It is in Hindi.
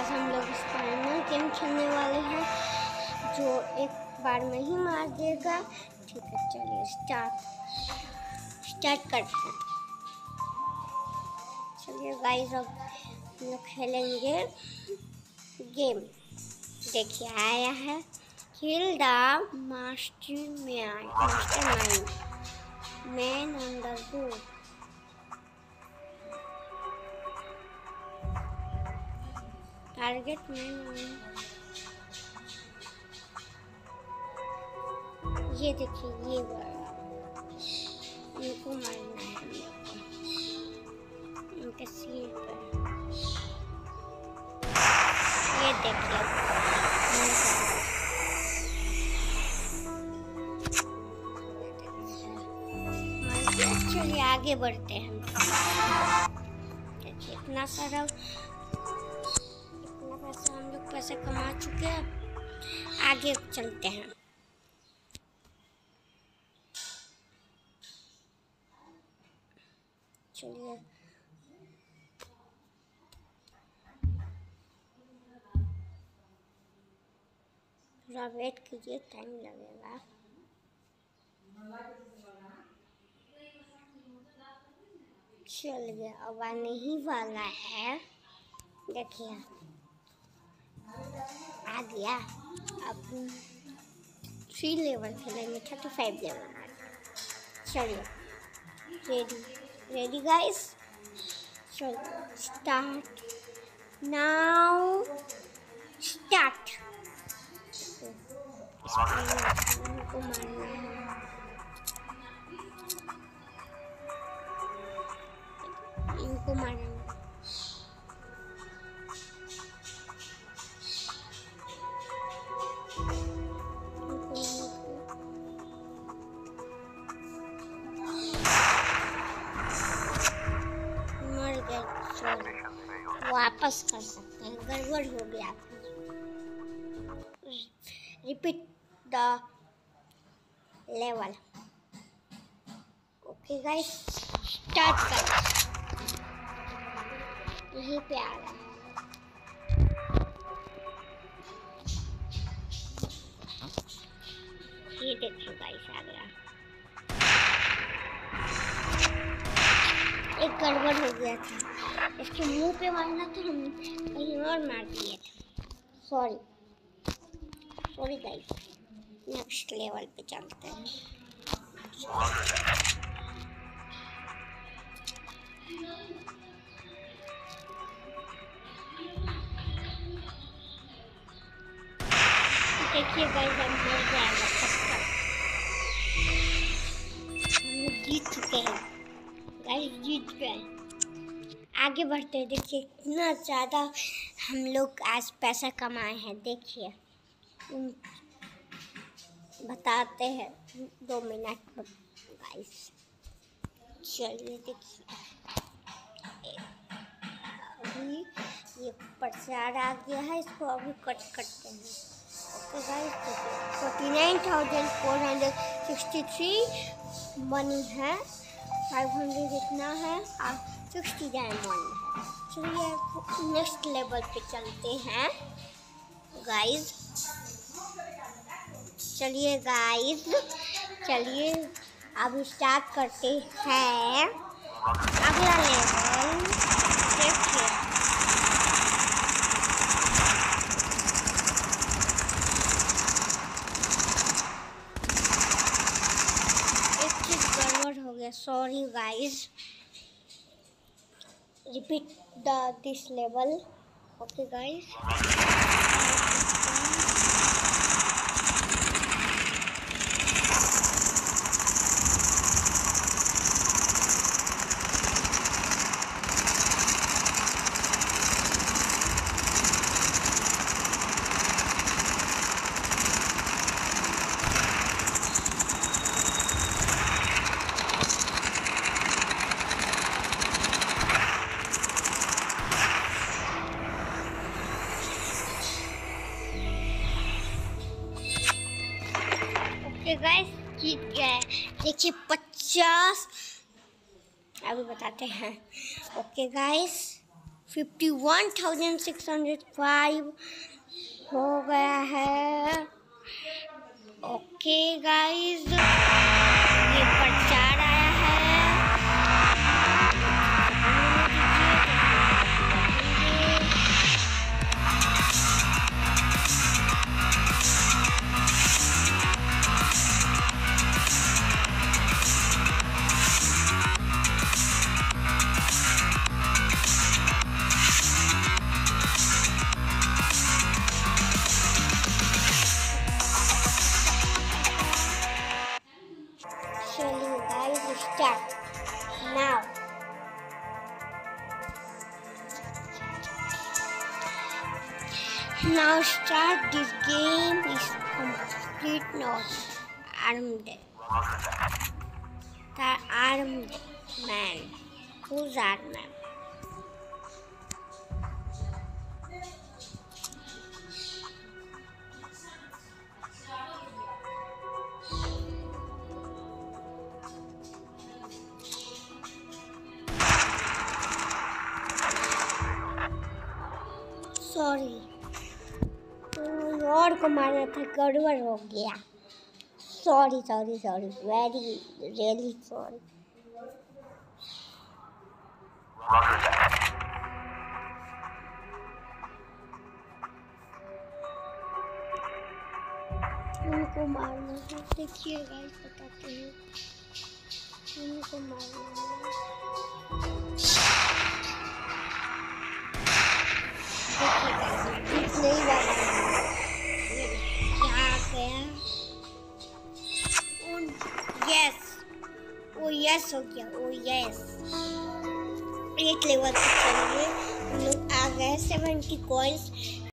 गाइस हम लोग स्पाइडर गेम खेलने वाले हैं जो एक बार में ही मार देगा। ठीक है, चलिए स्टार्ट करते हैं। चलिए गाइस अब हम लोग खेलेंगे गेम। देखिए आया है kill the mastermind man on the roof. Target man, ये देखिए ये वाला इनको मारना है इनके सिर पर। ये देखिए चलिए आगे बढ़ते हैं। देखिए इतना पैसा हम लोग पैसा कमा चुके हैं, आगे चलते हैं। चलिए थोड़ा वेट कीजिए, टाइम लगेगा। चलिए अब आने ही वाला है। देखिए आ गया। अब 3 लेवल खेलेंगे, 35 लेवल। चलिए रेडी गाइस, चलो स्टार्ट नाउ, स्टार्ट। इनको मारना है। इनको मारेंगे। मर गए, वापस कर सकते हैं, गड़बड़ हो गया। Repeat the level. Okay guys start कर। यहीं पे आ रहा है। ये देखिए गाइस आ गया। एक गड़बड़ हो गया था, इसके मुंह पे मारना था, हम कहीं और मार दिए थे। सॉरी गाइस, नेक्स्ट लेवल पे चलते हैं। देखिए गाइस हम मर जाएगा पक्का। हम जीत चुके हैं गाइस, जीत गए। आगे बढ़ते हैं। देखिए इतना ज़्यादा हम लोग आज पैसा कमाए हैं। देखिए बताते हैं 2 मिनट में गाइस। चलिए देखिए अभी ये प्रचार आ गया है, इसको अभी कट करते हैं। ओके गाइस 49,463 मनी है, 500 इतना है और 60 डायमंड है। चलिए नेक्स्ट लेवल पे चलते हैं गाइस। चलिए अब स्टार्ट करते हैं अगला लेवल। देखिए एक चीज गड़बड़ हो गया, sorry guys. Repeat this level. Okay guys guys जीत गए। देखिए 50 अभी बताते हैं। ओके गाइस 51,605 हो गया है। ओके गाइस, ये प्रचार आया है। चलिए guys, start now. Now start this game is complete not armed. The armed man. Who's armed man? Sorry, और को मारना था, गड़बड़ हो गया। Sorry sorry sorry, very really sorry. उनको मारना है, देखिए गाइस, बताते हैं उनको मारना है। नहीं बाबा, क्या गया? यस, ओ यस हो गया, ओ यस। एक लेवल तक चलेंगे, हम लोग आ गए 70 कॉइन्स।